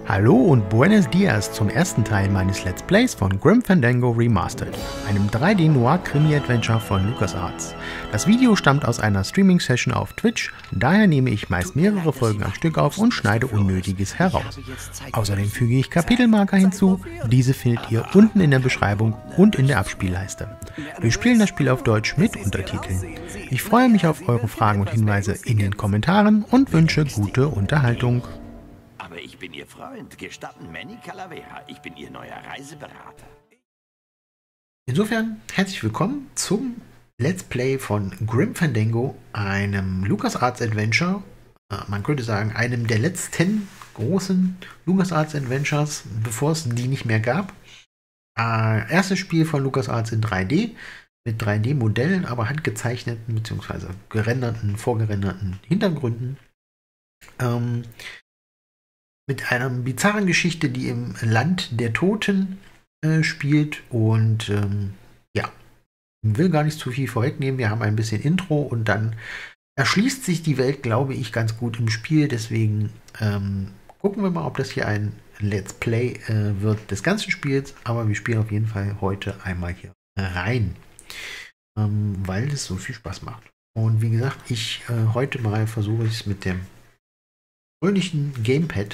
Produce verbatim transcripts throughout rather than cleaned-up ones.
Hallo und Buenos Dias zum ersten Teil meines Let's Plays von Grim Fandango Remastered, einem drei D Noir-Krimi-Adventure von LucasArts. Das Video stammt aus einer Streaming-Session auf Twitch, daher nehme ich meist mehrere Folgen am Stück auf und schneide Unnötiges heraus. Außerdem füge ich Kapitelmarker hinzu, diese findet ihr unten in der Beschreibung und in der Abspielleiste. Wir spielen das Spiel auf Deutsch mit Untertiteln. Ich freue mich auf eure Fragen und Hinweise in den Kommentaren und wünsche gute Unterhaltung. Aber ich bin Ihr Freund, gestatten Manny Calavera. Ich bin Ihr neuer Reiseberater. Insofern herzlich willkommen zum Let's Play von Grim Fandango, einem LucasArts Adventure. Man könnte sagen, einem der letzten großen LucasArts Adventures, bevor es die nicht mehr gab. Äh, erstes Spiel von LucasArts in drei D, mit drei D Modellen, aber handgezeichneten bzw. gerenderten, vorgerenderten Hintergründen. Ähm, mit einer bizarren Geschichte, die im Land der Toten äh, spielt. Und ähm, ja, will gar nicht zu viel vorwegnehmen. Wir haben ein bisschen Intro und dann erschließt sich die Welt, glaube ich, ganz gut im Spiel. Deswegen ähm, gucken wir mal, ob das hier ein Let's Play äh, wird des ganzen Spiels. Aber wir spielen auf jeden Fall heute einmal hier rein, ähm, weil es so viel Spaß macht. Und wie gesagt, ich äh, heute mal versuche ich es mit dem fröhlichen Gamepad.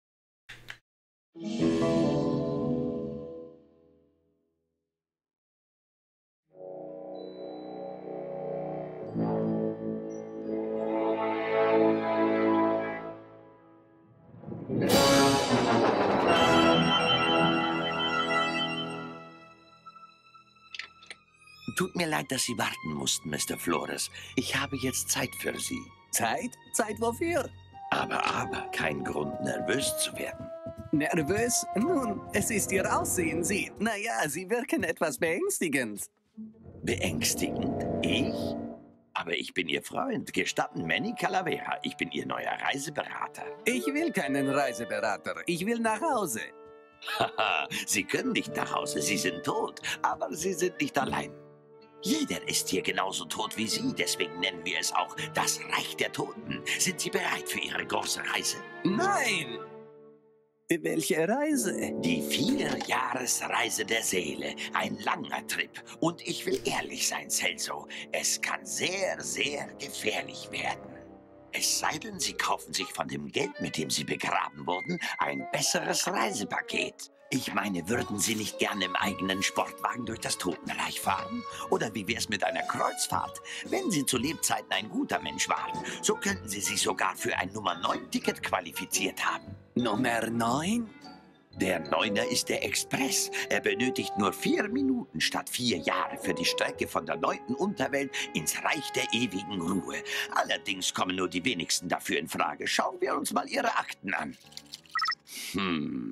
Tut mir leid, dass Sie warten mussten, Mister Flores. Ich habe jetzt Zeit für Sie. Zeit? Zeit wofür? Aber, aber, kein Grund, nervös zu werden. Nervös? Nun, es ist Ihr Aussehen, Sie. Naja, Sie wirken etwas beängstigend. Beängstigend? Ich? Aber ich bin Ihr Freund, gestatten Manny Calavera. Ich bin Ihr neuer Reiseberater. Ich will keinen Reiseberater. Ich will nach Hause. Haha, Sie können nicht nach Hause, Sie sind tot. Aber Sie sind nicht allein. Jeder ist hier genauso tot wie Sie, deswegen nennen wir es auch das Reich der Toten. Sind Sie bereit für Ihre große Reise? Nein! Welche Reise? Die Vierjahresreise der Seele. Ein langer Trip. Und ich will ehrlich sein, Celso. Es kann sehr, sehr gefährlich werden. Es sei denn, Sie kaufen sich von dem Geld, mit dem Sie begraben wurden, ein besseres Reisepaket. Ich meine, würden Sie nicht gerne im eigenen Sportwagen durch das Totenreich fahren? Oder wie wär's mit einer Kreuzfahrt? Wenn Sie zu Lebzeiten ein guter Mensch waren, so könnten Sie sich sogar für ein Nummer neun Ticket qualifiziert haben. Nummer neun? Der Neuner ist der Express. Er benötigt nur vier Minuten statt vier Jahre für die Strecke von der neunten Unterwelt ins Reich der ewigen Ruhe. Allerdings kommen nur die wenigsten dafür in Frage. Schauen wir uns mal Ihre Akten an. Hm...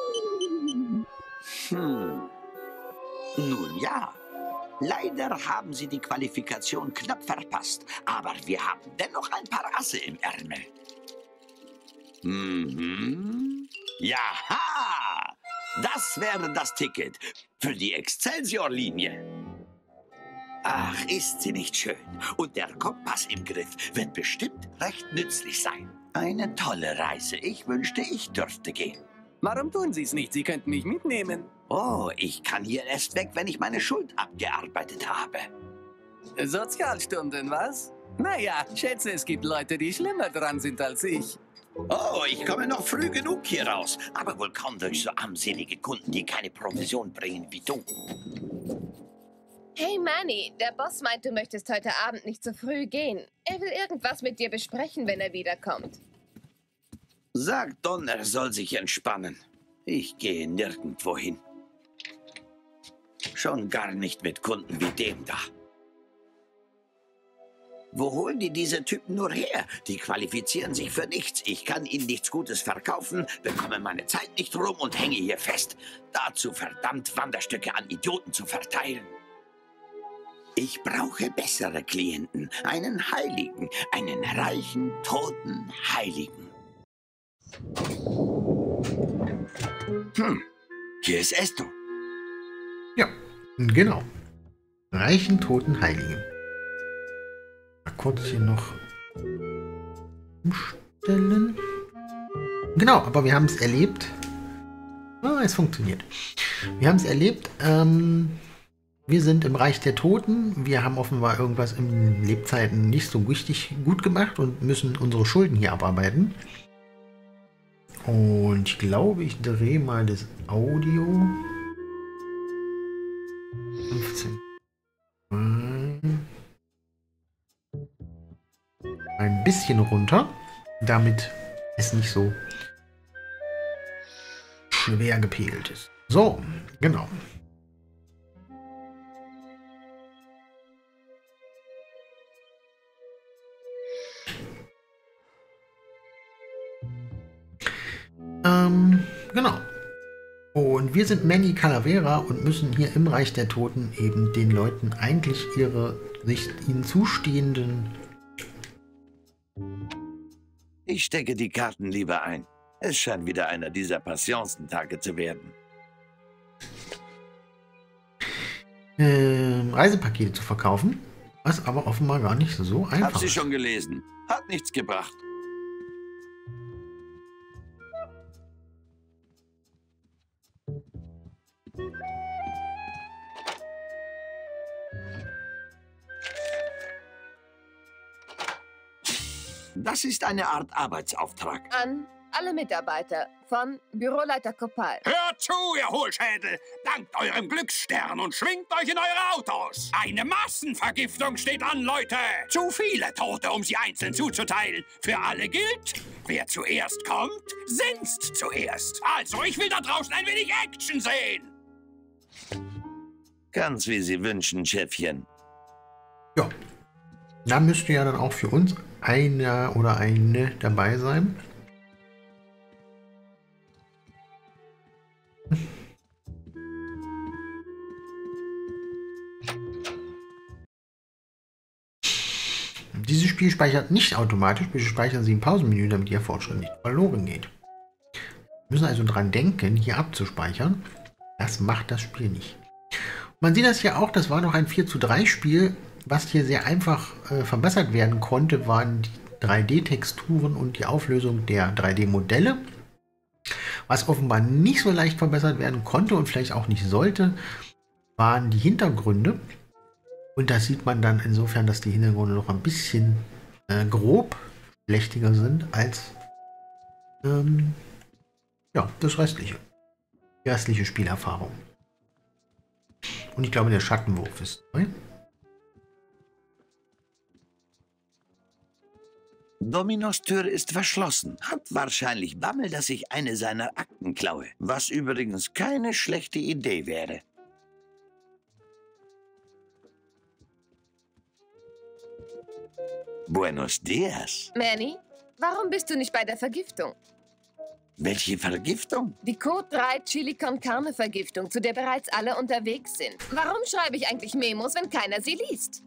Hm. Nun ja, leider haben Sie die Qualifikation knapp verpasst, aber wir haben dennoch ein paar Asse im Ärmel. Mhm. Jaha! Das wäre das Ticket für die Excelsior-Linie. Ach, ist sie nicht schön? Und der Kompass im Griff wird bestimmt recht nützlich sein. Eine tolle Reise. Ich wünschte, ich dürfte gehen. Warum tun Sie es nicht? Sie könnten mich mitnehmen. Oh, ich kann hier erst weg, wenn ich meine Schuld abgearbeitet habe. Sozialstunden, was? Naja, schätze, es gibt Leute, die schlimmer dran sind als ich. Oh, ich komme noch früh genug hier raus. Aber wohl kaum durch so armselige Kunden, die keine Provision bringen wie du. Hey Manny, der Boss meint, du möchtest heute Abend nicht so früh gehen. Er will irgendwas mit dir besprechen, wenn er wiederkommt. Sag Don, er soll sich entspannen. Ich gehe nirgendwo hin. Schon gar nicht mit Kunden wie dem da. Wo holen die diese Typen nur her? Die qualifizieren sich für nichts. Ich kann ihnen nichts Gutes verkaufen, bekomme meine Zeit nicht rum und hänge hier fest. Dazu verdammt Wanderstücke an Idioten zu verteilen. Ich brauche bessere Klienten. Einen Heiligen. Einen reichen, toten Heiligen. Hm, hier ist Esto. Ja, genau. Reichen toten Heiligen. Mal kurz hier noch umstellen. Genau, aber wir haben es erlebt. Ah, es funktioniert. Wir haben es erlebt. Ähm, wir sind im Reich der Toten. Wir haben offenbar irgendwas in Lebzeiten nicht so richtig gut gemacht und müssen unsere Schulden hier abarbeiten. Und ich glaube, ich drehe mal das Audio. fünfzehn. Ein bisschen runter, damit es nicht so schwer gepegelt ist. So, genau. Ähm, genau. Und wir sind Manny Calavera und müssen hier im Reich der Toten eben den Leuten eigentlich ihre sich ihnen zustehenden... Ich stecke die Karten lieber ein. Es scheint wieder einer dieser Passionstage zu werden. Ähm, Reisepakete zu verkaufen, was aber offenbar gar nicht so einfach Hab sie ist. schon gelesen. Hat nichts gebracht. Das ist eine Art Arbeitsauftrag. An alle Mitarbeiter von Büroleiter Kopal. Hört zu, ihr Hohlschädel! Dankt eurem Glücksstern und schwingt euch in eure Autos! Eine Massenvergiftung steht an, Leute! Zu viele Tote, um sie einzeln zuzuteilen. Für alle gilt, wer zuerst kommt, sinst zuerst. Also, ich will da draußen ein wenig Action sehen! Ganz wie Sie wünschen, Chefchen. Ja, da müsste ja dann auch für uns einer oder eine dabei sein. Dieses Spiel speichert nicht automatisch, wir speichern sie im Pausenmenü, damit Ihr Fortschritt nicht verloren geht. Wir müssen also dran denken, hier abzuspeichern. Das macht das Spiel nicht. Man sieht das ja auch, das war noch ein vier zu drei Spiel. Was hier sehr einfach äh, verbessert werden konnte, waren die drei D-Texturen und die Auflösung der drei D-Modelle. Was offenbar nicht so leicht verbessert werden konnte und vielleicht auch nicht sollte, waren die Hintergründe. Und das sieht man dann insofern, dass die Hintergründe noch ein bisschen äh, grob schlechtiger sind als ähm, ja, das restliche. Die restliche Spielerfahrung. Und ich glaube, der Schattenwurf ist neu. Dominos Tür ist verschlossen. Hat wahrscheinlich Bammel, dass ich eine seiner Akten klaue. Was übrigens keine schlechte Idee wäre. Buenos dias. Manny, warum bist du nicht bei der Vergiftung? Welche Vergiftung? Die Code drei Chili con Carne Vergiftung, zu der bereits alle unterwegs sind. Warum schreibe ich eigentlich Memos, wenn keiner sie liest?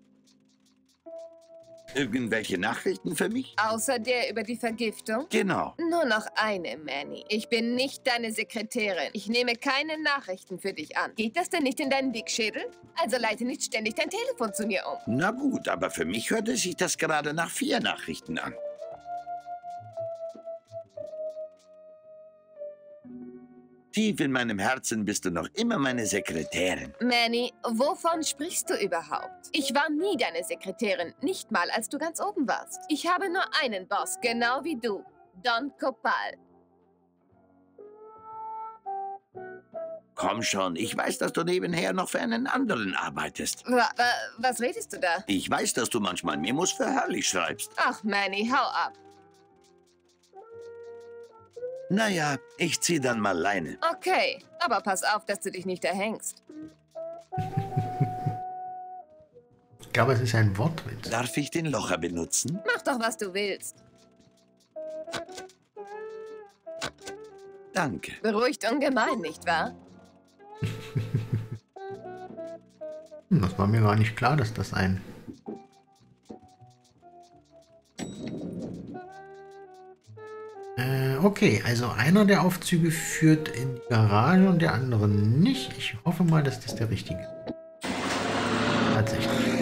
Irgendwelche Nachrichten für mich? Außer der über die Vergiftung? Genau. Nur noch eine, Manny. Ich bin nicht deine Sekretärin. Ich nehme keine Nachrichten für dich an. Geht das denn nicht in deinen Dickschädel? Also leite nicht ständig dein Telefon zu mir um. Na gut, aber für mich hörte sich das gerade nach vier Nachrichten an. Tief in meinem Herzen bist du noch immer meine Sekretärin. Manny, wovon sprichst du überhaupt? Ich war nie deine Sekretärin, nicht mal als du ganz oben warst. Ich habe nur einen Boss, genau wie du, Don Kopal. Komm schon, ich weiß, dass du nebenher noch für einen anderen arbeitest. Wa wa was redest du da? Ich weiß, dass du manchmal Memos für Hurley schreibst. Ach, Manny, hau ab. Naja, ich zieh dann mal Leine. Okay, aber pass auf, dass du dich nicht erhängst. Ich glaube, es ist ein Wortwitz. Darf ich den Locher benutzen? Mach doch, was du willst. Danke. Beruhigt ungemein, nicht wahr? Das war mir gar nicht klar, dass das ein... Äh, okay, also einer der Aufzüge führt in die Garage und der andere nicht. Ich hoffe mal, dass das der richtige ist. Tatsächlich.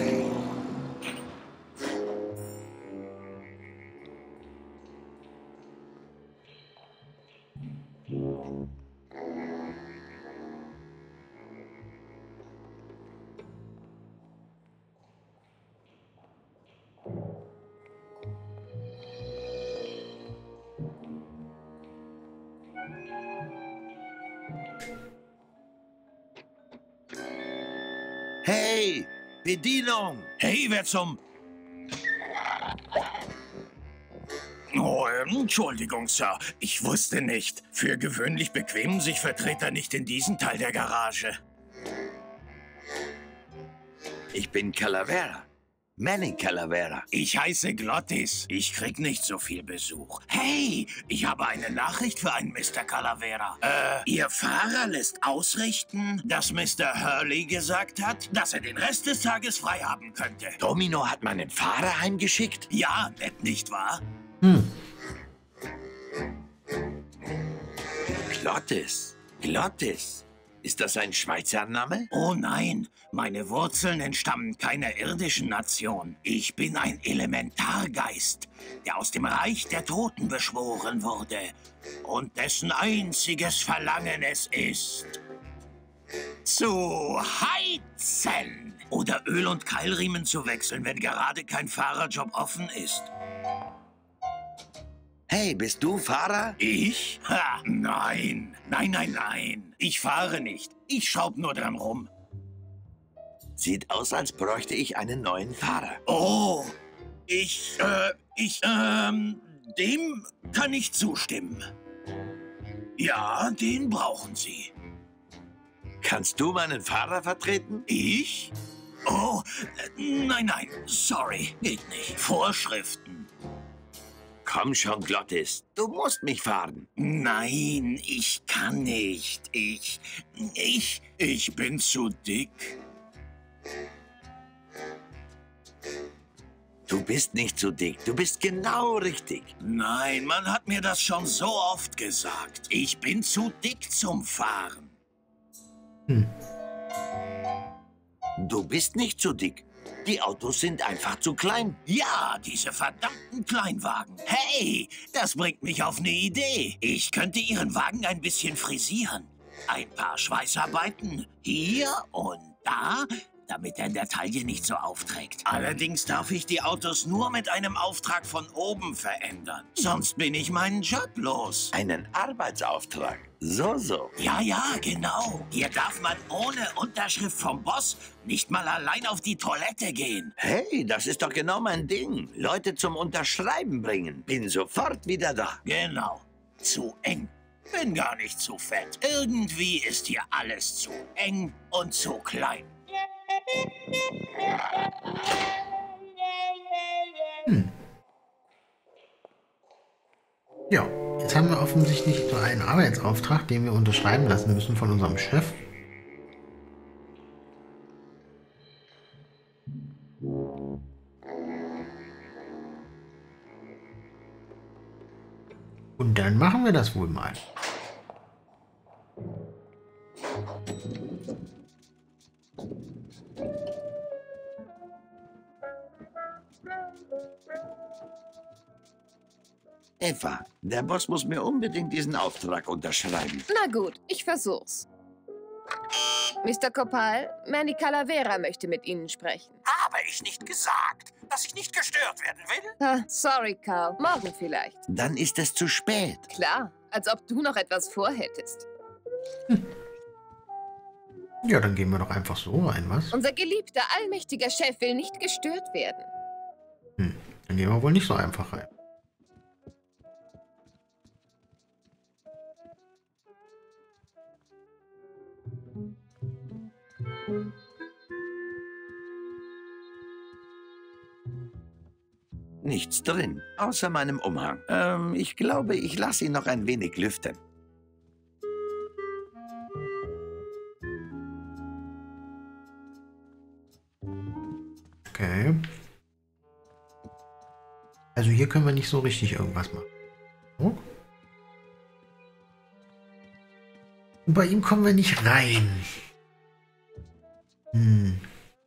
Hey, Bedienung! Hey, wer zum... Oh, ähm, Entschuldigung, Sir. Ich wusste nicht. Für gewöhnlich bequemen sich Vertreter nicht in diesen Teil der Garage. Ich bin Calavera. Manny Calavera. Ich heiße Glottis. Ich krieg nicht so viel Besuch. Hey, ich habe eine Nachricht für einen Mister Calavera. Äh, Ihr Fahrer lässt ausrichten, dass Mister Hurley gesagt hat, dass er den Rest des Tages frei haben könnte. Domino hat meinen Fahrer heimgeschickt? Ja, nett, nicht wahr? Hm. Glottis. Glottis. Ist das ein Schweizer Name? Oh nein, meine Wurzeln entstammen keiner irdischen Nation. Ich bin ein Elementargeist, der aus dem Reich der Toten beschworen wurde und dessen einziges Verlangen es ist, zu heizen oder Öl- und Keilriemen zu wechseln, wenn gerade kein Fahrerjob offen ist. Hey, bist du Fahrer? Ich? Ha, nein, nein, nein, nein. Ich fahre nicht. Ich schraub nur dran rum. Sieht aus, als bräuchte ich einen neuen Fahrer. Oh, ich, äh, ich, ähm, dem kann ich zustimmen. Ja, den brauchen Sie. Kannst du meinen Fahrer vertreten? Ich? Oh, äh, nein, nein, sorry, geht nicht. Vorschriften. Komm schon, Glottis. Du musst mich fahren. Nein, ich kann nicht. Ich, ich, ich bin zu dick. Du bist nicht zu dick. Du bist genau richtig. Nein, man hat mir das schon so oft gesagt. Ich bin zu dick zum Fahren. Hm. Du bist nicht zu dick. Die Autos sind einfach zu klein. Ja, diese verdammten Kleinwagen. Hey, das bringt mich auf eine Idee. Ich könnte Ihren Wagen ein bisschen frisieren. Ein paar Schweißarbeiten hier und da, damit er in der Taille nicht so aufträgt. Allerdings darf ich die Autos nur mit einem Auftrag von oben verändern. Sonst bin ich meinen Job los. Einen Arbeitsauftrag. So, so. Ja, ja, genau. Hier darf man ohne Unterschrift vom Boss nicht mal allein auf die Toilette gehen. Hey, das ist doch genau mein Ding. Leute zum Unterschreiben bringen. Bin sofort wieder da. Genau. Zu eng. Bin gar nicht zu fett. Irgendwie ist hier alles zu eng und zu klein. Hm. Ja, jetzt haben wir offensichtlich so einen Arbeitsauftrag, den wir unterschreiben lassen müssen von unserem Chef. Und dann machen wir das wohl mal. Eva, der Boss muss mir unbedingt diesen Auftrag unterschreiben. Na gut, ich versuch's. Mister Copal, Manny Calavera möchte mit Ihnen sprechen. Habe ich nicht gesagt, dass ich nicht gestört werden will? Ah, sorry, Carl. Morgen vielleicht. Dann ist es zu spät. Klar, als ob du noch etwas vorhättest. Hm. Ja, dann gehen wir doch einfach so rein, was? Unser geliebter, allmächtiger Chef will nicht gestört werden. Hm. Dann gehen wir wohl nicht so einfach rein. Nichts drin, außer meinem Umhang. Ähm, ich glaube, ich lasse ihn noch ein wenig lüften. Okay. Also hier können wir nicht so richtig irgendwas machen. So. Und bei ihm kommen wir nicht rein. Hm.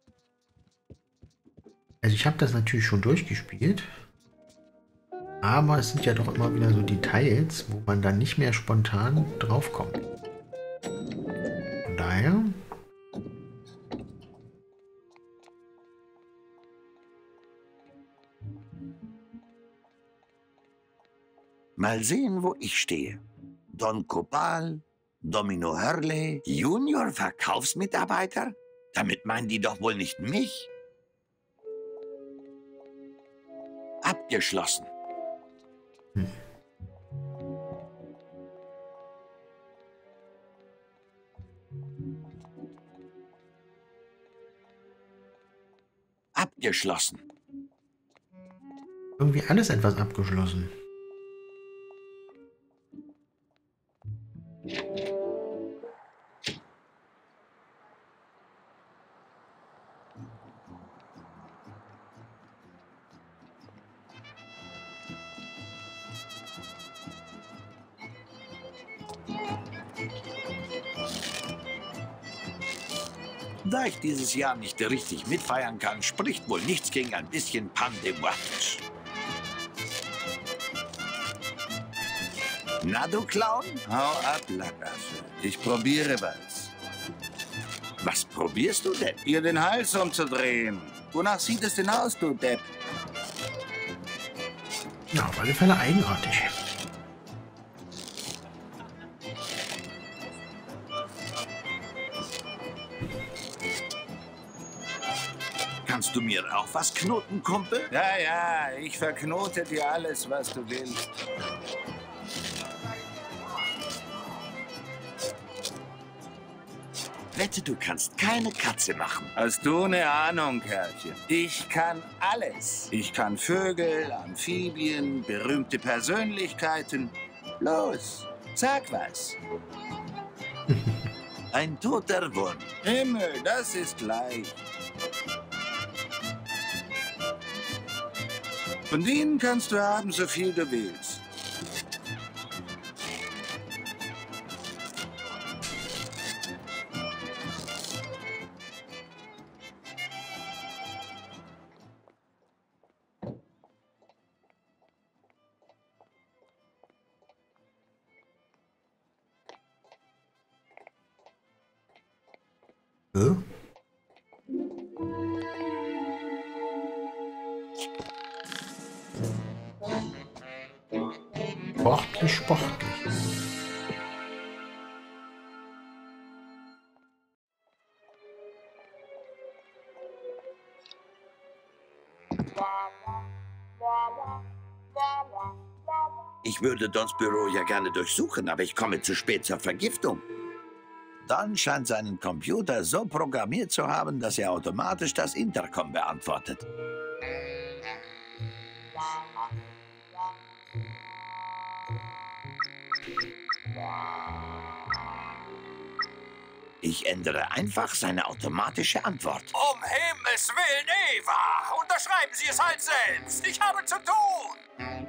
Also ich habe das natürlich schon durchgespielt. Aber es sind ja doch immer wieder so Details, wo man dann nicht mehr spontan draufkommt. Von daher... Mal sehen, wo ich stehe. Don Copal, Domino Hurley, Junior Verkaufsmitarbeiter? Damit meinen die doch wohl nicht mich. Abgeschlossen. Hm. Abgeschlossen. Irgendwie alles etwas abgeschlossen. Da ich dieses Jahr nicht richtig mitfeiern kann, spricht wohl nichts gegen ein bisschen Pan de Muertos. Na, du Clown? Hau ab, Lackasse. Ich probiere was. Was probierst du denn? Ihr den Hals umzudrehen. Wonach sieht es denn aus, du Depp? Ja, auf alle Fälle eigenartig. Kannst du mir auch was knoten, Kumpel? Ja, ja, ich verknote dir alles, was du willst. Wette, du kannst keine Katze machen. Hast du eine Ahnung, Kerlchen? Ich kann alles. Ich kann Vögel, Amphibien, berühmte Persönlichkeiten. Los, sag was. Ein toter Wurm. Himmel, das ist leicht. Von denen kannst du haben, so viel du willst. Hä? Sportlich, sportlich. Ich würde Dons Büro ja gerne durchsuchen, aber ich komme zu spät zur Vergiftung. Don scheint seinen Computer so programmiert zu haben, dass er automatisch das Intercom beantwortet. Ich ändere einfach seine automatische Antwort. Um Himmels Willen, Eva! Unterschreiben Sie es halt selbst! Ich habe zu tun!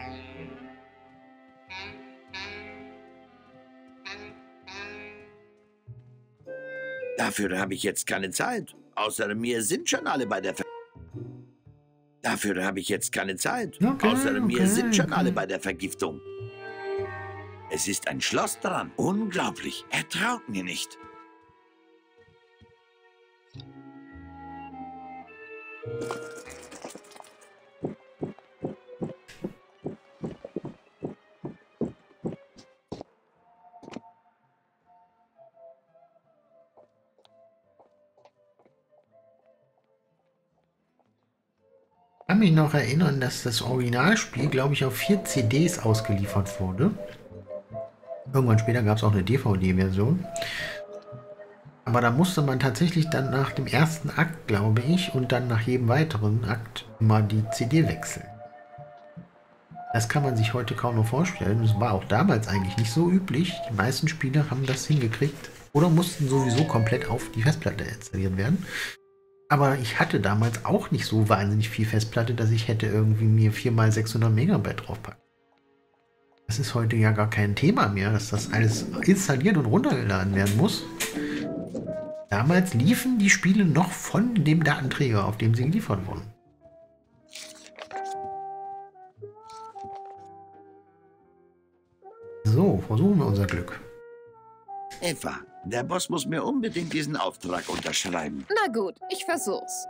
Dafür habe ich jetzt keine Zeit. Außer mir sind schon alle bei der Ver Dafür habe ich jetzt keine Zeit. Okay, Außer mir okay, sind schon okay. alle bei der Vergiftung. Es ist ein Schloss dran. Unglaublich. Er traut mir nicht. Ich kann mich noch erinnern, dass das Originalspiel, glaube ich, auf vier C Ds ausgeliefert wurde. Irgendwann später gab es auch eine D V D-Version. Aber da musste man tatsächlich dann nach dem ersten Akt, glaube ich, und dann nach jedem weiteren Akt immer die C D wechseln. Das kann man sich heute kaum noch vorstellen. Das war auch damals eigentlich nicht so üblich. Die meisten Spiele haben das hingekriegt oder mussten sowieso komplett auf die Festplatte installiert werden. Aber ich hatte damals auch nicht so wahnsinnig viel Festplatte, dass ich hätte irgendwie mir vier mal sechshundert Megabyte draufpacken. Das ist heute ja gar kein Thema mehr, dass das alles installiert und runtergeladen werden muss. Damals liefen die Spiele noch von dem Datenträger, auf dem sie geliefert wurden. So, versuchen wir unser Glück. Eva, der Boss muss mir unbedingt diesen Auftrag unterschreiben. Na gut, ich versuch's.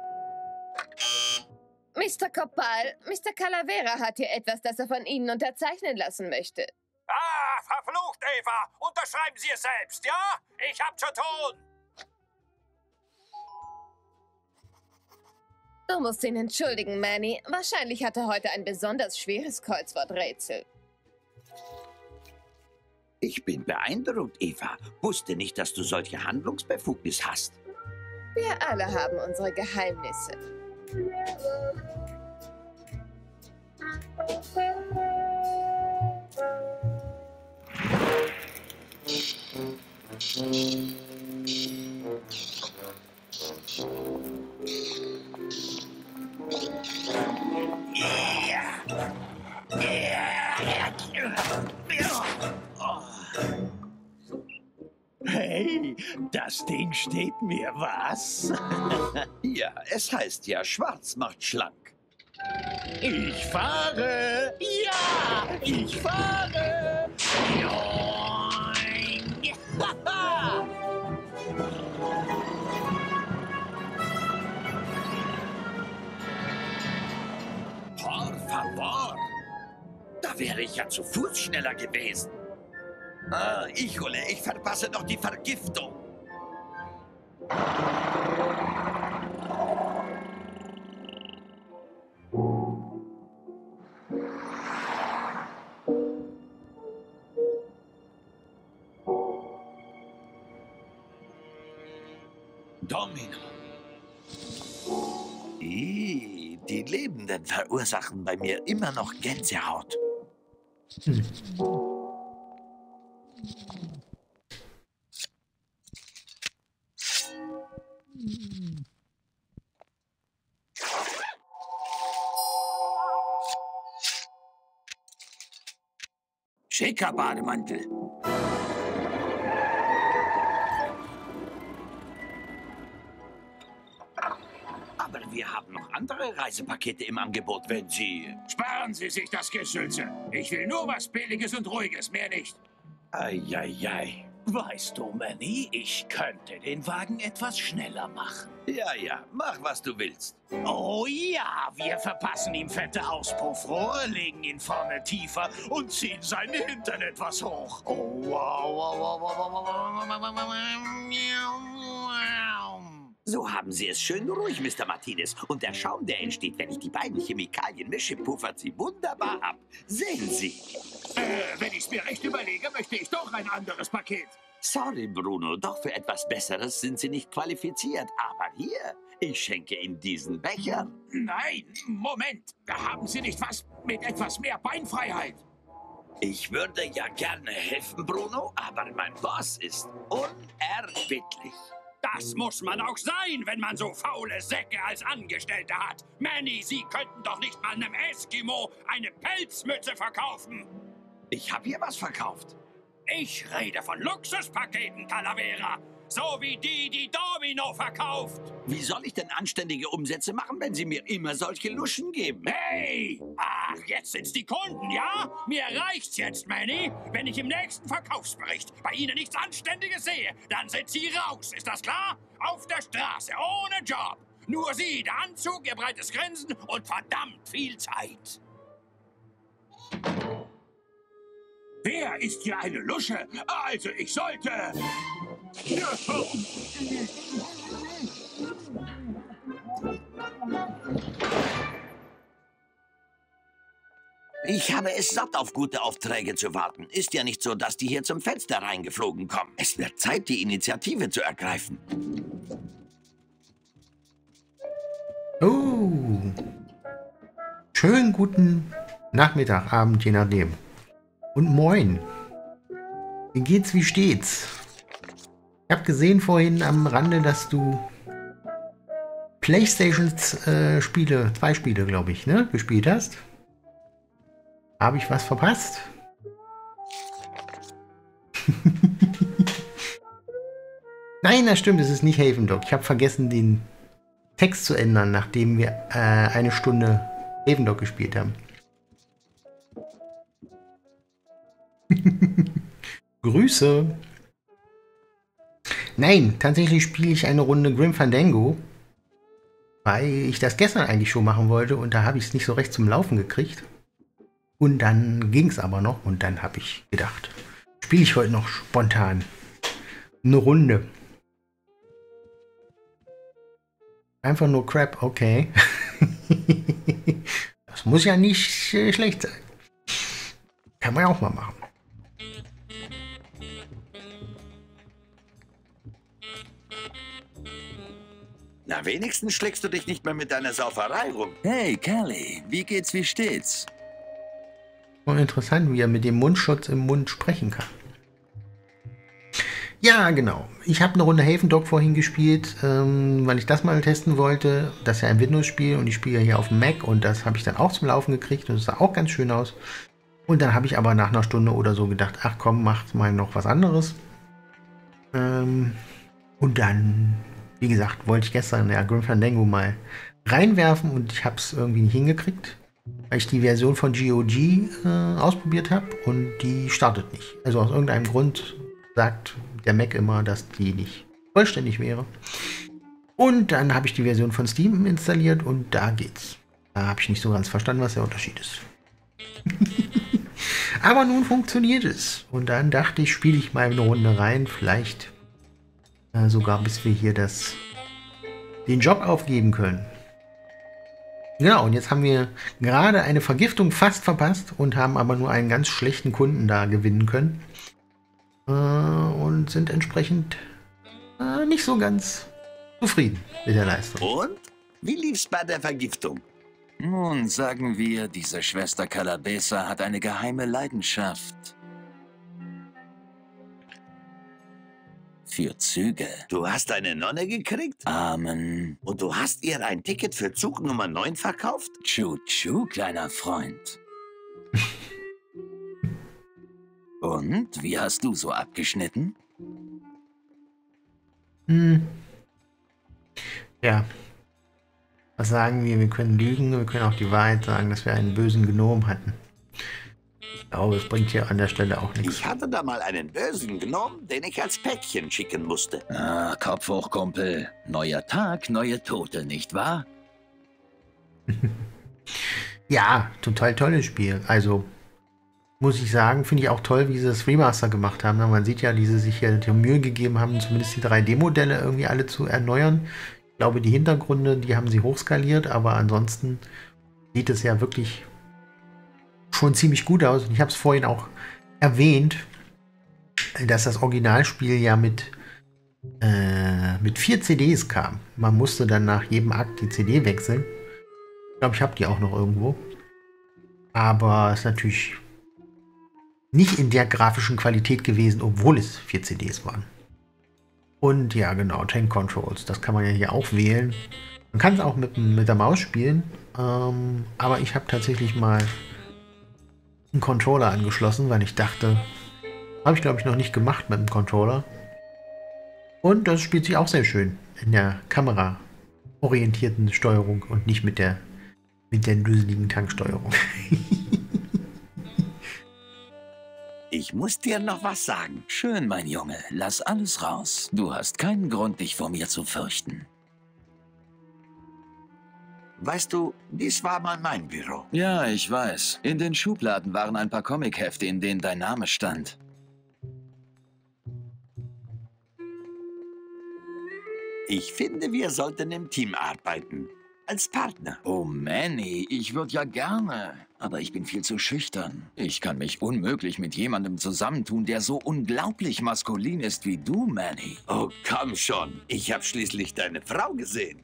Mister Copal, Mister Calavera hat hier etwas, das er von Ihnen unterzeichnen lassen möchte. Ah, verflucht, Eva! Unterschreiben Sie es selbst, ja? Ich hab zu tun! Du musst ihn entschuldigen, Manny. Wahrscheinlich hat er heute ein besonders schweres Kreuzworträtsel. Ich bin beeindruckt, Eva. Wusste nicht, dass du solche Handlungsbefugnis hast. Wir alle haben unsere Geheimnisse. Hey, das Ding steht mir was. Ja, es heißt ja, schwarz macht schlank. Ich fahre! Ja! Ich fahre! Joing. Por favor! Da wäre ich ja zu Fuß schneller gewesen. Ah, ich hole, ich verpasse noch die Vergiftung. Domino. Ih, die Lebenden verursachen bei mir immer noch Gänsehaut. Hm. Schicker Bademantel. Aber wir haben noch andere Reisepakete im Angebot, wenn Sie... Sparen Sie sich das Geschütze. Ich will nur was Billiges und Ruhiges, mehr nicht. Eieiei. Weißt du, Manny, ich könnte den Wagen etwas schneller machen. Ja, ja, mach, was du willst. Oh ja, wir verpassen ihm fette Auspuffrohre, legen ihn vorne tiefer und ziehen seinen Hintern etwas hoch. Oh, wow, wow, wow, wow, wow, wow, wow. So haben Sie es schön ruhig, Mister Martinez. Und der Schaum, der entsteht, wenn ich die beiden Chemikalien mische, puffert sie wunderbar ab. Sehen Sie. Äh, wenn ich's mir recht überlege, möchte ich doch ein anderes Paket. Sorry, Bruno, doch für etwas Besseres sind Sie nicht qualifiziert. Aber hier, ich schenke Ihnen diesen Becher. Nein, Moment. Da haben Sie nicht was mit etwas mehr Beinfreiheit. Ich würde ja gerne helfen, Bruno, aber mein Boss ist unerbittlich. Das muss man auch sein, wenn man so faule Säcke als Angestellte hat. Manny, Sie könnten doch nicht mal einem Eskimo eine Pelzmütze verkaufen. Ich habe hier was verkauft. Ich rede von Luxuspaketen, Talavera. So wie die, die Domino verkauft. Wie soll ich denn anständige Umsätze machen, wenn Sie mir immer solche Luschen geben? Hey! Ach, jetzt sind's die Kunden, ja? Mir reicht's jetzt, Manny. Wenn ich im nächsten Verkaufsbericht bei Ihnen nichts Anständiges sehe, dann sind Sie raus. Ist das klar? Auf der Straße, ohne Job. Nur Sie, der Anzug, Ihr breites Grinsen und verdammt viel Zeit. Wer ist hier eine Lusche? Also, ich sollte... Ich habe es satt, auf gute Aufträge zu warten. Ist ja nicht so, dass die hier zum Fenster reingeflogen kommen. Es wird Zeit, die Initiative zu ergreifen. Oh. Schönen guten Nachmittag, Abend, je nachdem. Und moin. Wie geht's, wie steht's? Ich habe gesehen vorhin am Rande, dass du PlayStation-Spiele, äh, zwei Spiele, glaube ich, ne, gespielt hast. Habe ich was verpasst? Nein, das stimmt, es ist nicht Haven Dog. Ich habe vergessen, den Text zu ändern, nachdem wir äh, eine Stunde Haven Dog gespielt haben. Grüße. Nein, tatsächlich spiele ich eine Runde Grim Fandango, weil ich das gestern eigentlich schon machen wollte und da habe ich es nicht so recht zum Laufen gekriegt. Und dann ging es aber noch und dann habe ich gedacht, spiele ich heute noch spontan eine Runde. Einfach nur Crap, okay. Das muss ja nicht äh, schlecht sein. Kann man ja auch mal machen. Na, wenigstens schlägst du dich nicht mehr mit deiner Sauferei rum. Hey, Kelly, wie geht's, wie steht's? Und interessant, wie er mit dem Mundschutz im Mund sprechen kann. Ja, genau. Ich habe eine Runde Haven Dog vorhin gespielt, ähm, weil ich das mal testen wollte. Das ist ja ein Windows-Spiel und ich spiele ja hier auf dem Mac und das habe ich dann auch zum Laufen gekriegt und es sah auch ganz schön aus. Und dann habe ich aber nach einer Stunde oder so gedacht, ach komm, macht mal noch was anderes. Ähm, und dann, wie gesagt, wollte ich gestern ja Grim Fandango mal reinwerfen und ich habe es irgendwie nicht hingekriegt, weil ich die Version von G O G äh, ausprobiert habe und die startet nicht. Also aus irgendeinem Grund sagt der Mac immer, dass die nicht vollständig wäre. Und dann habe ich die Version von Steam installiert und da geht's. Da habe ich nicht so ganz verstanden, was der Unterschied ist. Aber nun funktioniert es. Und dann dachte ich, spiele ich mal eine Runde rein. Vielleicht äh, sogar, bis wir hier das, den Job aufgeben können. Genau, und jetzt haben wir gerade eine Vergiftung fast verpasst und haben aber nur einen ganz schlechten Kunden da gewinnen können. Äh, und sind entsprechend äh, nicht so ganz zufrieden mit der Leistung. Und? Wie lief's bei der Vergiftung? Nun, sagen wir, diese Schwester Calabesa hat eine geheime Leidenschaft. Für Züge. Du hast eine Nonne gekriegt? Amen. Und du hast ihr ein Ticket für Zug Nummer neun verkauft? Tschu-tschu, kleiner Freund. Und, wie hast du so abgeschnitten? Hm. Ja. Was sagen wir? Wir können lügen, wir können auch die Wahrheit sagen, dass wir einen bösen Gnom hatten. Ich glaube, es bringt hier an der Stelle auch nichts. Ich hatte da mal einen bösen Gnom, den ich als Päckchen schicken musste. Ah, Kopf hoch, Kumpel. Neuer Tag, neue Tote, nicht wahr? Ja, total tolles Spiel. Also, muss ich sagen, finde ich auch toll, wie sie das Remaster gemacht haben. Man sieht ja, wie sie sich hier die Mühe gegeben haben, zumindest die drei D-Modelle irgendwie alle zu erneuern. Ich glaube, die Hintergründe, die haben sie hochskaliert, aber ansonsten sieht es ja wirklich schon ziemlich gut aus. Und ich habe es vorhin auch erwähnt, dass das Originalspiel ja mit, äh, mit vier C Ds kam. Man musste dann nach jedem Akt die C D wechseln. Ich glaube, ich habe die auch noch irgendwo. Aber es ist natürlich nicht in der grafischen Qualität gewesen, obwohl es vier C Ds waren. Und ja, genau, Tank Controls, das kann man ja hier auch wählen. Man kann es auch mit, mit der Maus spielen, ähm, aber ich habe tatsächlich mal einen Controller angeschlossen, weil ich dachte, habe ich glaube ich noch nicht gemacht mit dem Controller. Und das spielt sich auch sehr schön in der kameraorientierten Steuerung und nicht mit der, mit der düseligen Tanksteuerung. Ich muss dir noch was sagen. Schön, mein Junge. Lass alles raus. Du hast keinen Grund, dich vor mir zu fürchten. Weißt du, dies war mal mein Büro. Ja, ich weiß. In den Schubladen waren ein paar Comichefte, in denen dein Name stand. Ich finde, wir sollten im Team arbeiten. Als Partner. Oh, Manny, ich würde ja gerne. Aber ich bin viel zu schüchtern. Ich kann mich unmöglich mit jemandem zusammentun, der so unglaublich maskulin ist wie du, Manny. Oh, komm schon. Ich habe schließlich deine Frau gesehen.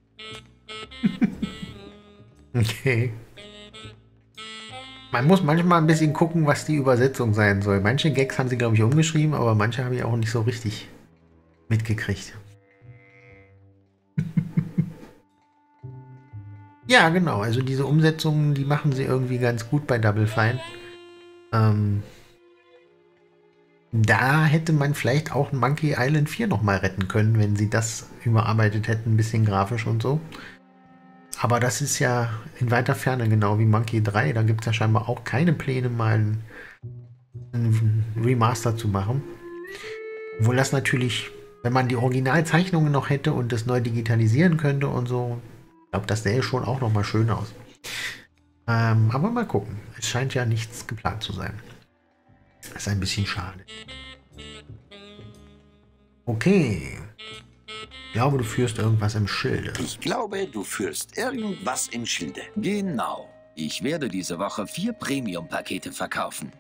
Okay. Man muss manchmal ein bisschen gucken, was die Übersetzung sein soll. Manche Gags haben sie, glaube ich, umgeschrieben, aber manche habe ich auch nicht so richtig mitgekriegt. Ja, genau. Also diese Umsetzungen, die machen sie irgendwie ganz gut bei Double Fine. Ähm, da hätte man vielleicht auch Monkey Island vier nochmal retten können, wenn sie das überarbeitet hätten, ein bisschen grafisch und so. Aber das ist ja in weiter Ferne, genau wie Monkey drei. Da gibt es ja scheinbar auch keine Pläne, mal ein, ein Remaster zu machen. Obwohl das natürlich, wenn man die Originalzeichnungen noch hätte und das neu digitalisieren könnte und so, ich glaube, das sähe schon auch noch mal schön aus. Ähm, aber mal gucken. Es scheint ja nichts geplant zu sein. Das ist ein bisschen schade. Okay. Ich glaube, du führst irgendwas im Schilde. Ich glaube, du führst irgendwas im Schilde. Genau. Ich werde diese Woche vier Premium-Pakete verkaufen.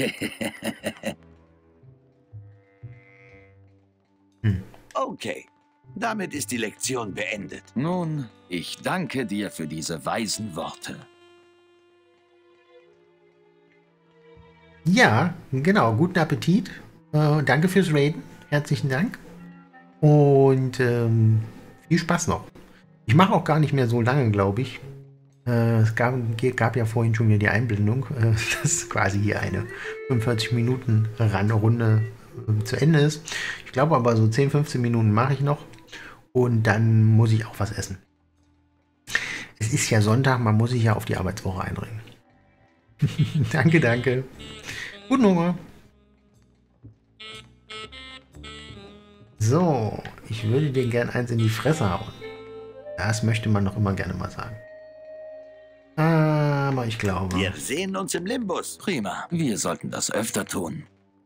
Hm. Okay, damit ist die Lektion beendet. Nun, ich danke dir für diese weisen Worte. Ja, genau. Guten Appetit. Äh, danke fürs Raiden. Herzlichen Dank. Und ähm, viel Spaß noch. Ich mache auch gar nicht mehr so lange, glaube ich. Äh, es gab, gab ja vorhin schon wieder die Einblendung, äh, dass quasi hier eine fünfundvierzig Minuten Runde äh, zu Ende ist. Ich glaube aber so zehn, fünfzehn Minuten mache ich noch. Und dann muss ich auch was essen. Es ist ja Sonntag, man muss sich ja auf die Arbeitswoche einbringen. Danke, danke. Guten Hunger. So, ich würde dir gern eins in die Fresse hauen. Das möchte man doch immer gerne mal sagen. Aber ich glaube... Wir sehen uns im Limbus. Prima, wir sollten das öfter tun.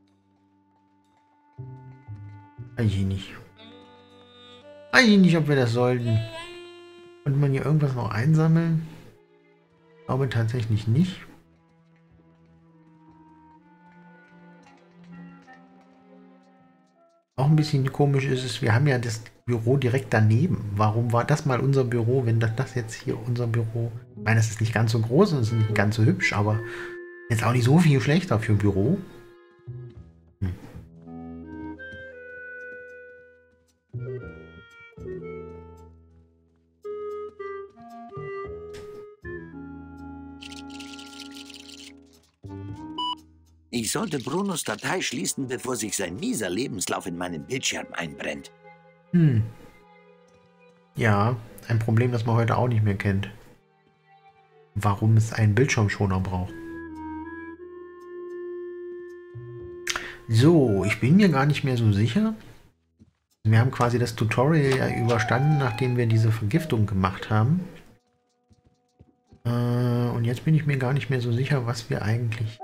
Weiß ich nicht. Weiß ich nicht, ob wir das sollten. Könnte man hier irgendwas noch einsammeln? Ich glaube tatsächlich nicht. Auch ein bisschen komisch ist es, wir haben ja das Büro direkt daneben. Warum war das mal unser Büro, wenn das, das jetzt hier unser Büro... Ich meine, es ist nicht ganz so groß und es ist nicht ganz so hübsch, aber jetzt auch nicht so viel schlechter für ein Büro. Hm. Ich sollte Brunos Datei schließen, bevor sich sein mieser Lebenslauf in meinen Bildschirm einbrennt. Hm. Ja, ein Problem, das man heute auch nicht mehr kennt. Warum es einen Bildschirmschoner braucht. So, ich bin mir gar nicht mehr so sicher. Wir haben quasi das Tutorial ja überstanden, nachdem wir diese Vergiftung gemacht haben. Äh, und jetzt bin ich mir gar nicht mehr so sicher, was wir eigentlich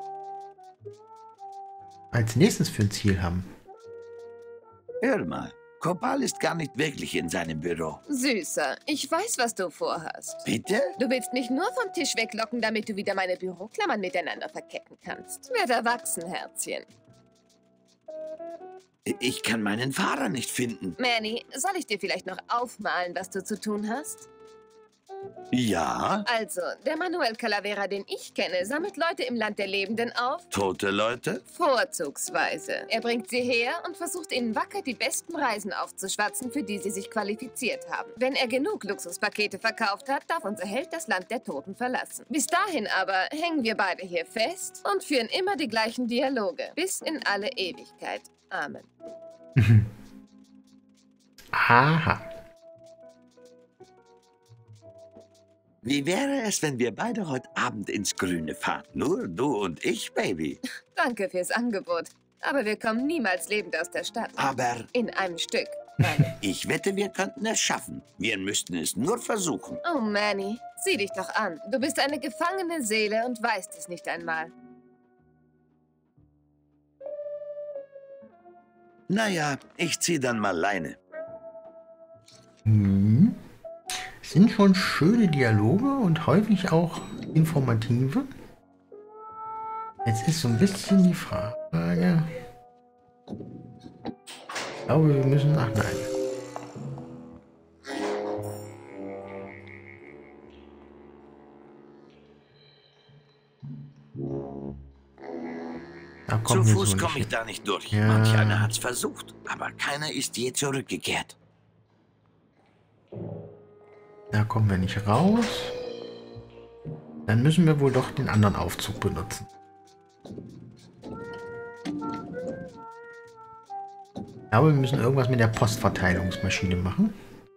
als nächstes für ein Ziel haben. Hör mal, Kopal ist gar nicht wirklich in seinem Büro. Süßer, ich weiß, was du vorhast. Bitte? Du willst mich nur vom Tisch weglocken, damit du wieder meine Büroklammern miteinander verketten kannst. Werd erwachsen, Herzchen. Ich kann meinen Fahrer nicht finden. Manny, soll ich dir vielleicht noch aufmalen, was du zu tun hast? Ja? Also, der Manuel Calavera, den ich kenne, sammelt Leute im Land der Lebenden auf. Tote Leute? Vorzugsweise. Er bringt sie her und versucht ihnen wacker die besten Reisen aufzuschwatzen, für die sie sich qualifiziert haben. Wenn er genug Luxuspakete verkauft hat, darf unser Held das Land der Toten verlassen. Bis dahin aber hängen wir beide hier fest und führen immer die gleichen Dialoge. Bis in alle Ewigkeit. Amen. Aha. Wie wäre es, wenn wir beide heute Abend ins Grüne fahren? Nur du und ich, Baby. Danke fürs Angebot. Aber wir kommen niemals lebend aus der Stadt. Aber In einem Stück. Manny. ich wette, wir könnten es schaffen. Wir müssten es nur versuchen. Oh, Manny, sieh dich doch an. Du bist eine gefangene Seele und weißt es nicht einmal. Naja, ich zieh dann mal Leine. Hm. Es sind schon schöne Dialoge und häufig auch informative. Jetzt ist so ein bisschen die Frage. Ich glaube, wir müssen. Ach nein. Da Zu kommen wir Fuß so komme nicht ich da nicht durch. Ja. Manch einer hat's versucht, aber keiner ist je zurückgekehrt. Da kommen wir nicht raus. Dann müssen wir wohl doch den anderen Aufzug benutzen. Ich glaube, wir müssen irgendwas mit der Postverteilungsmaschine machen.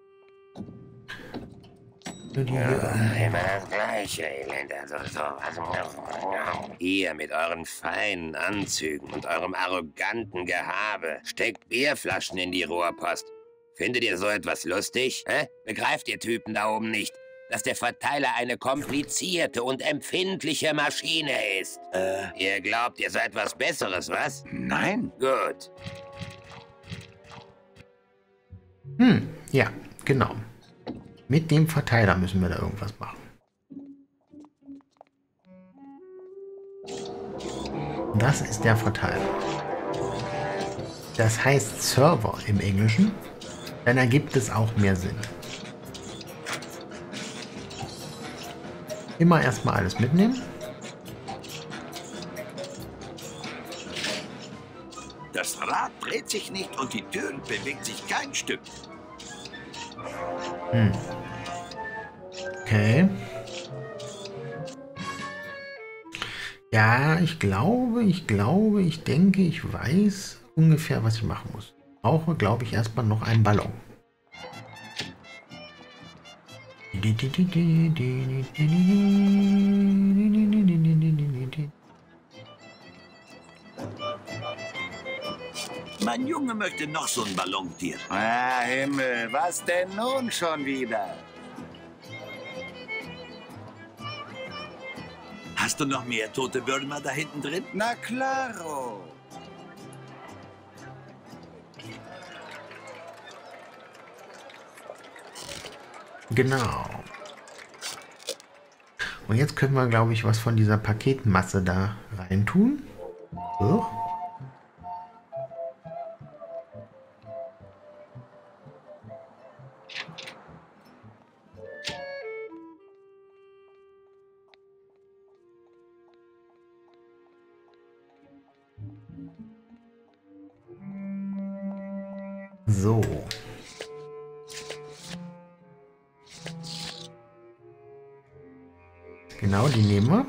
Die hier Immer das gleiche Elend. Also so, also, ihr mit euren feinen Anzügen und eurem arroganten Gehabe steckt Bierflaschen in die Rohrpost. Findet ihr so etwas lustig? Hä? Begreift ihr Typen da oben nicht, dass der Verteiler eine komplizierte und empfindliche Maschine ist? Äh, Ihr glaubt, ihr seid was Besseres, was? nein. Gut. Hm, ja, genau. Mit dem Verteiler müssen wir da irgendwas machen. Das ist der Verteiler. Das heißt Server im Englischen. Dann ergibt es auch mehr Sinn. Immer erstmal alles mitnehmen. Das Rad dreht sich nicht und die Tür bewegt sich kein Stück. Hm. Okay. Ja, ich glaube, ich glaube, ich denke, ich weiß ungefähr, was ich machen muss. Ich brauche, glaube ich, erstmal noch einen Ballon. Mein Junge möchte noch so ein Ballontier. Ah, Himmel, was denn nun schon wieder? Hast du noch mehr tote Würmer da hinten drin? Na klaro. Genau. Und jetzt können wir, glaube ich, was von dieser Paketmasse da reintun. So. So. Genau, die nehmen wir.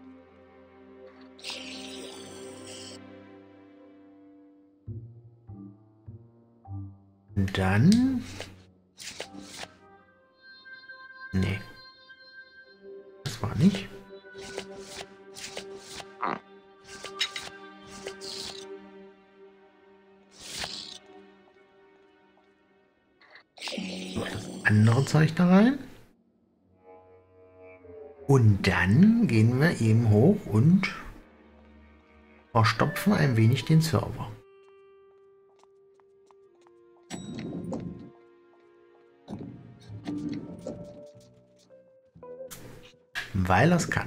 Und dann... Nee. Das war nicht. Das andere Zeug da rein. Und dann gehen wir eben hoch und verstopfen ein wenig den Server. Weil er es kann.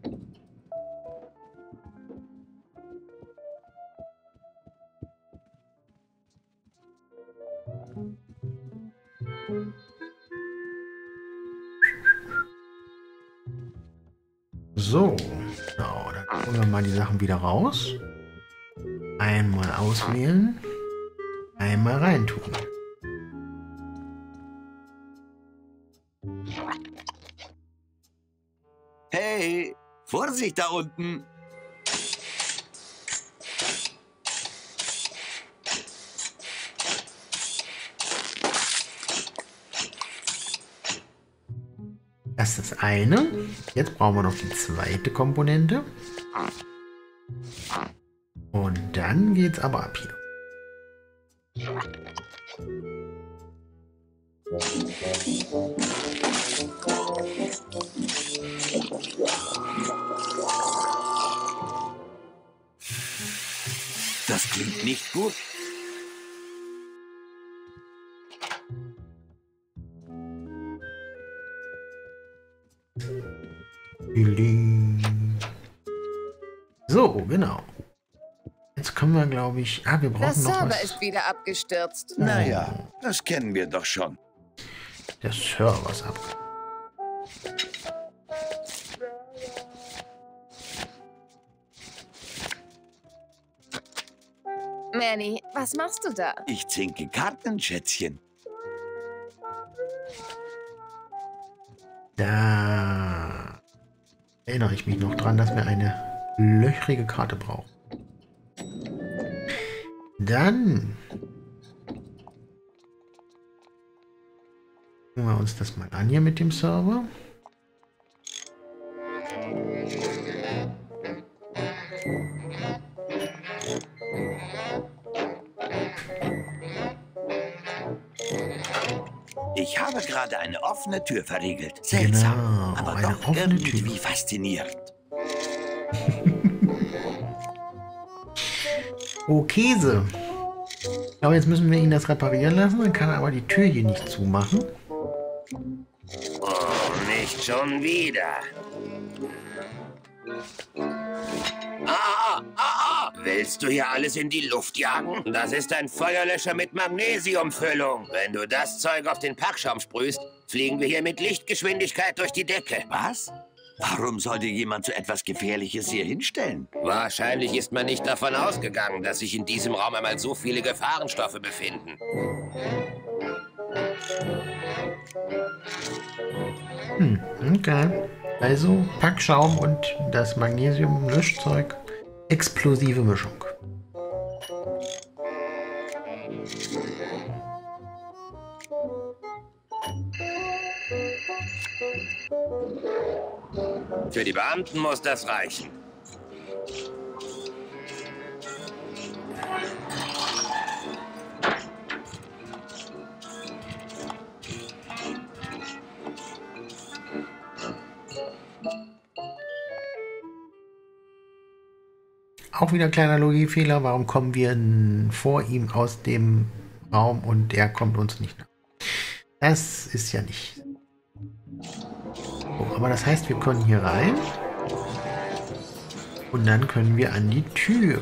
So, genau, dann holen wir mal die Sachen wieder raus. Einmal auswählen, einmal reintun. Hey, Vorsicht da unten! Das ist das eine. Jetzt brauchen wir noch die zweite Komponente. Und dann geht's aber ab hier. Das klingt nicht gut. So, genau. Jetzt können wir, glaube ich... Ah, wir brauchen Der noch Server was. ist wieder abgestürzt. Naja, das kennen wir doch schon. Der Server ist ab. Manny, was machst du da? Ich zinke Karten, Schätzchen. Da erinnere ich mich noch dran, dass wir eine löchrige Karte brauchen. Dann gucken wir uns das mal an hier mit dem Server. Ich habe gerade eine offene Tür verriegelt. Seltsam, Genau, aber eine doch offene irgendwie Tür. faszinierend. Oh, Käse. glaube, jetzt müssen wir ihn das reparieren lassen. Dann kann er aber die Tür hier nicht zumachen. Oh, nicht schon wieder. Ah, ah, ah, willst du hier alles in die Luft jagen? Das ist ein Feuerlöscher mit Magnesiumfüllung. Wenn du das Zeug auf den Packschaum sprühst, fliegen wir hier mit Lichtgeschwindigkeit durch die Decke. Was? Warum sollte jemand so etwas Gefährliches hier hinstellen? Wahrscheinlich ist man nicht davon ausgegangen, dass sich in diesem Raum einmal so viele Gefahrenstoffe befinden. Hm, okay. Also Packschaum und das Magnesium-Löschzeug. Explosive Mischung. Für die Beamten muss das reichen. Auch wieder kleiner Logiefehler. Warum kommen wir vor ihm aus dem Raum und er kommt uns nicht nach? Das ist ja nicht. So, aber das heißt, wir können hier rein. Und dann können wir an die Tür.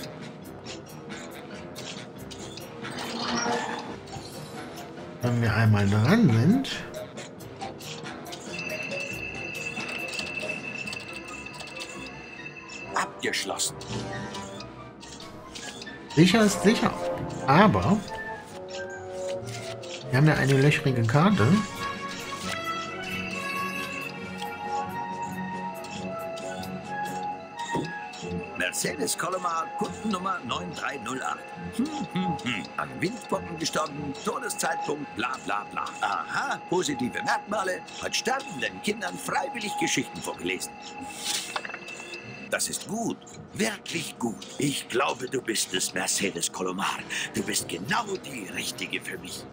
Wenn wir einmal dran sind. Abgeschlossen. Sicher ist sicher. Aber wir haben ja eine löchrige Karte. Mercedes Colomar, Kundennummer neun drei null acht. Hm, hm, hm. An Windpocken gestorben, Todeszeitpunkt, bla bla bla. Aha, positive Merkmale, hat sterbenden Kindern freiwillig Geschichten vorgelesen. Das ist gut, wirklich gut. Ich glaube, du bist es, Mercedes Colomar. Du bist genau die Richtige für mich.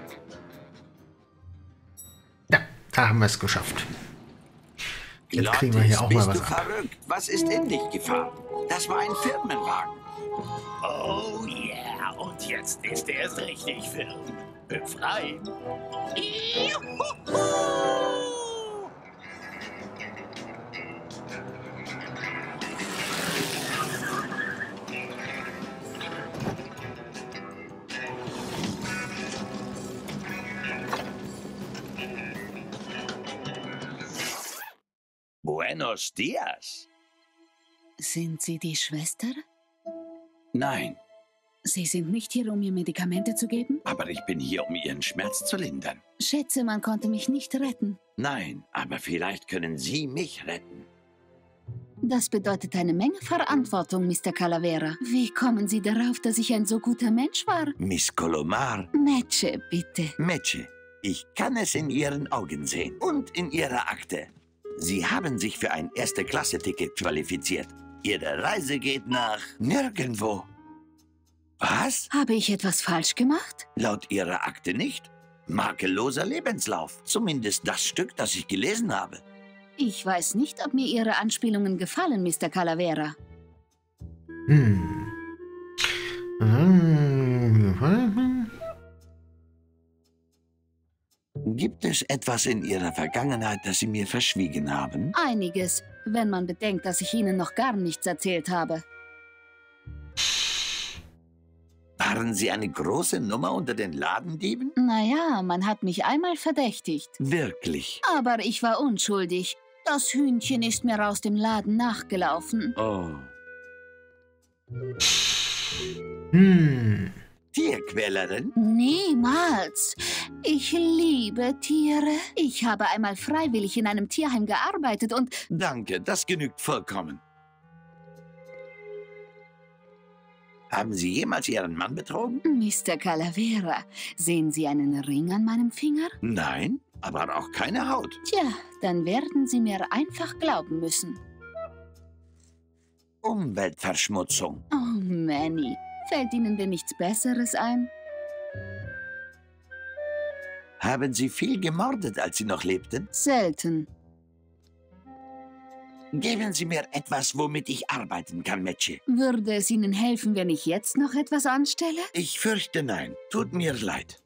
Ja, da haben wir es geschafft. Jetzt Lottis, kriegen wir hier auch mal bist was du ab. verrückt? Was ist in dich gefahren? Das war ein Firmenwagen. Oh yeah, und jetzt ist er es richtig firm. Befreien. Juhu! Buenos dias. Sind Sie die Schwester? Nein, Sie sind nicht hier, um mir Medikamente zu geben? aber ich bin hier, um Ihren Schmerz zu lindern. Schätze, man konnte mich nicht retten. Nein, aber vielleicht können Sie mich retten. Das bedeutet eine Menge Verantwortung, Mister Calavera. Wie kommen Sie darauf, dass ich ein so guter Mensch war? Miss Colomar, Metsche, bitte. Metsche, ich kann es in Ihren Augen sehen und in Ihrer Akte. Sie haben sich für ein Erste-Klasse-Ticket qualifiziert. Ihre Reise geht nach nirgendwo. Was? Habe ich etwas falsch gemacht? Laut Ihrer Akte nicht. Makelloser Lebenslauf. Zumindest das Stück, das ich gelesen habe. Ich weiß nicht, ob mir Ihre Anspielungen gefallen, Mister Calavera. Hm. Hm. Gibt es etwas in Ihrer Vergangenheit, das Sie mir verschwiegen haben? Einiges, wenn man bedenkt, dass ich Ihnen noch gar nichts erzählt habe. Waren Sie eine große Nummer unter den Ladendieben? Naja, man hat mich einmal verdächtigt. Wirklich? Aber ich war unschuldig. Das Hühnchen ist mir aus dem Laden nachgelaufen. Oh. Hm. Tierquälerin? Niemals. Ich liebe Tiere. Ich habe einmal freiwillig in einem Tierheim gearbeitet und... Danke, das genügt vollkommen. Haben Sie jemals Ihren Mann betrogen? Mister Calavera, sehen Sie einen Ring an meinem Finger? Nein, aber auch keine Haut. Tja, dann werden Sie mir einfach glauben müssen. Umweltverschmutzung. Oh, Manny, fällt Ihnen denn nichts Besseres ein? Haben Sie viel gemordet, als Sie noch lebten? Selten. Geben Sie mir etwas, womit ich arbeiten kann, Mädchen. Würde es Ihnen helfen, wenn ich jetzt noch etwas anstelle? Ich fürchte nein. Tut mir leid.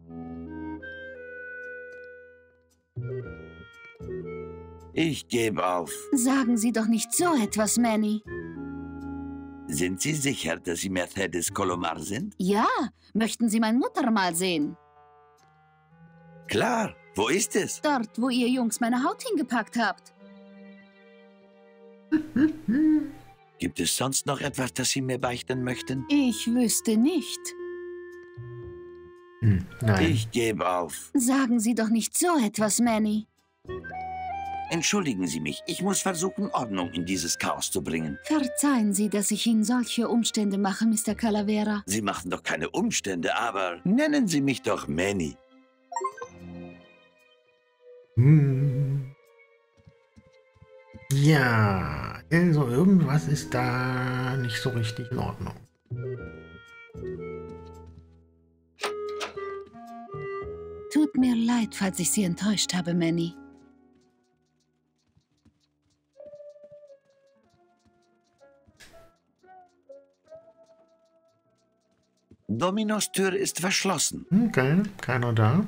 Ich gebe auf. Sagen Sie doch nicht so etwas, Manny. Sind Sie sicher, dass Sie Mercedes Colomar sind? Ja, möchten Sie meine Mutter mal sehen? Klar. Wo ist es? Dort, wo ihr Jungs meine Haut hingepackt habt. Gibt es sonst noch etwas, das Sie mir beichten möchten? Ich wüsste nicht. Hm, nein. Ich gebe auf. Sagen Sie doch nicht so etwas, Manny. Entschuldigen Sie mich, ich muss versuchen, Ordnung in dieses Chaos zu bringen. Verzeihen Sie, dass ich Ihnen solche Umstände mache, Mister Calavera. Sie machen doch keine Umstände, aber nennen Sie mich doch Manny. Hm. Ja, also irgendwas ist da nicht so richtig in Ordnung. Tut mir leid, falls ich Sie enttäuscht habe, Manny. Dominos Tür ist verschlossen. Okay, keiner da.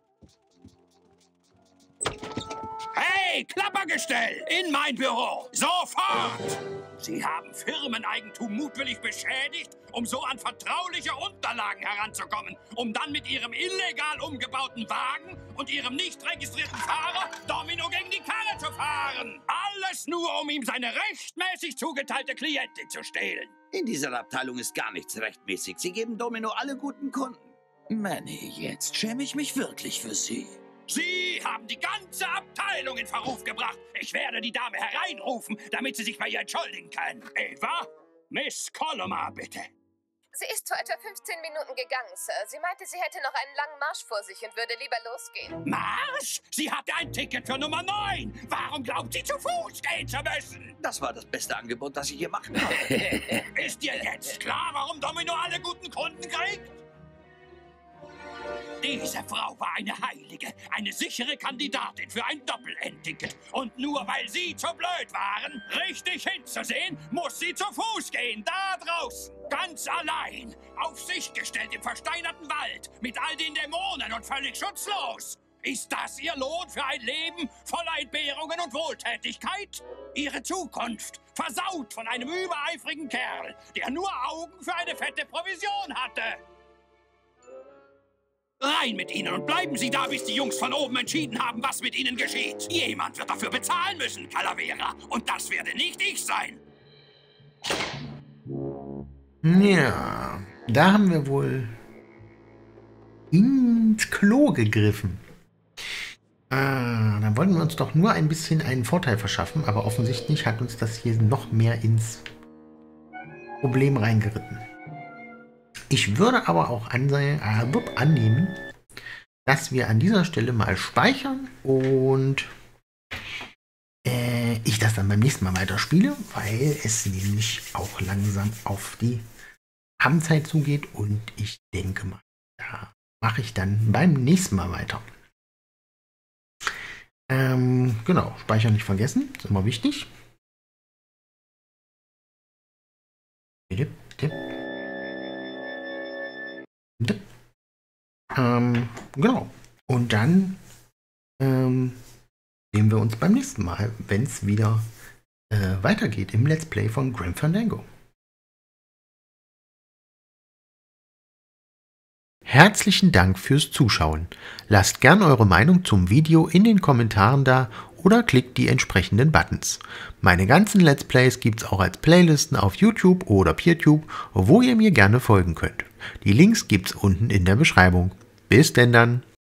Hey, Klappergestell! In mein Büro! Sofort! Sie haben Firmeneigentum mutwillig beschädigt, um so an vertrauliche Unterlagen heranzukommen, um dann mit Ihrem illegal umgebauten Wagen und Ihrem nicht registrierten Fahrer Domino gegen die Karre zu fahren. Alles nur, um ihm seine rechtmäßig zugeteilte Klientin zu stehlen. In dieser Abteilung ist gar nichts rechtmäßig. Sie geben Domino alle guten Kunden. Manny, jetzt schäme ich mich wirklich für Sie. Sie haben die ganze Abteilung in Verruf gebracht. Ich werde die Dame hereinrufen, damit sie sich bei ihr entschuldigen kann. Eva? Miss Colomar, bitte. Sie ist vor etwa fünfzehn Minuten gegangen, Sir. Sie meinte, sie hätte noch einen langen Marsch vor sich und würde lieber losgehen. Marsch? Sie hatte ein Ticket für Nummer neun. Warum glaubt sie, zu Fuß gehen zu müssen? Das war das beste Angebot, das ich je machen habe. Ist dir jetzt klar, warum Domino alle guten Kunden kriegt? Diese Frau war eine Heilige, eine sichere Kandidatin für ein Doppel-N-Ticket. Und nur weil Sie zu blöd waren, richtig hinzusehen, muss sie zu Fuß gehen, da draußen. Ganz allein, auf sich gestellt im versteinerten Wald, mit all den Dämonen und völlig schutzlos. Ist das Ihr Lohn für ein Leben voller Entbehrungen und Wohltätigkeit? Ihre Zukunft versaut von einem übereifrigen Kerl, der nur Augen für eine fette Provision hatte. Rein mit Ihnen und bleiben Sie da, bis die Jungs von oben entschieden haben, was mit Ihnen geschieht. Jemand wird dafür bezahlen müssen, Calavera. Und das werde nicht ich sein. Ja, da haben wir wohl ins Klo gegriffen. Ah, dann wollten wir uns doch nur ein bisschen einen Vorteil verschaffen, aber offensichtlich hat uns das hier noch mehr ins Problem reingeritten. Ich würde aber auch ansehen, äh, annehmen, dass wir an dieser Stelle mal speichern und äh, ich das dann beim nächsten Mal weiterspiele, weil es nämlich auch langsam auf die Abendzeit zugeht und ich denke mal, da mache ich dann beim nächsten Mal weiter. Ähm, genau, Speichern nicht vergessen, ist immer wichtig. Tipp, tipp. Ähm, genau. Und dann ähm, sehen wir uns beim nächsten Mal, wenn es wieder äh, weitergeht im Let's Play von Grim Fandango. Herzlichen Dank fürs Zuschauen. Lasst gern eure Meinung zum Video in den Kommentaren da oder klickt die entsprechenden Buttons. Meine ganzen Let's Plays gibt's auch als Playlisten auf YouTube oder PeerTube, wo ihr mir gerne folgen könnt. Die Links gibt's unten in der Beschreibung. Bis denn dann!